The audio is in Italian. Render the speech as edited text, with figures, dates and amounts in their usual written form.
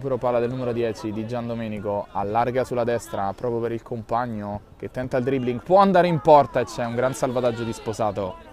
recupero palla del numero 10 di Giandomenico, allarga sulla destra proprio per il compagno che tenta il dribbling, può andare in porta e c'è un gran salvataggio di Sposato.